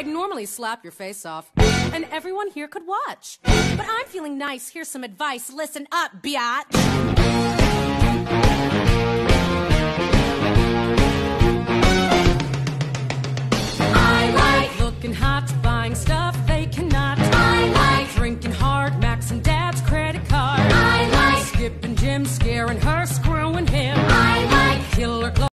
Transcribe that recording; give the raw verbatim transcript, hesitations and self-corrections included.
I'd normally slap your face off, and everyone here could watch. But I'm feeling nice. Here's some advice. Listen up, biatch. I like looking hot, buying stuff they cannot. I like drinking hard, maxing dad's credit card. I like skipping gym, scaring her.